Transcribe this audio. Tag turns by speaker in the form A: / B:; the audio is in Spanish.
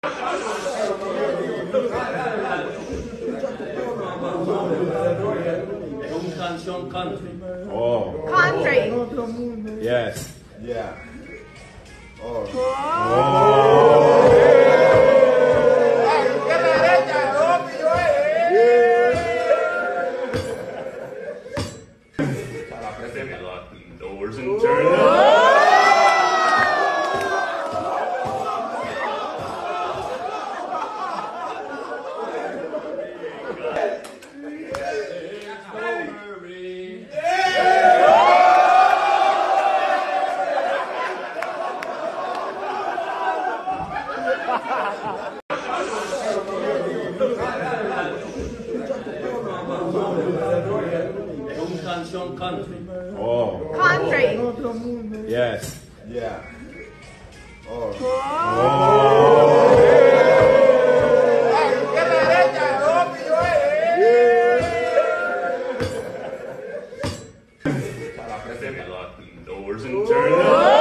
A: Es una canción country.
B: Oh.
C: Country.
B: Yes.
D: Yeah. Oh.
A: Lock the doors and turn it on. Es una canción country.
B: Oh.
C: Country.
B: Yes.
D: Yeah. Oh.
A: Lock the doors and turn it on.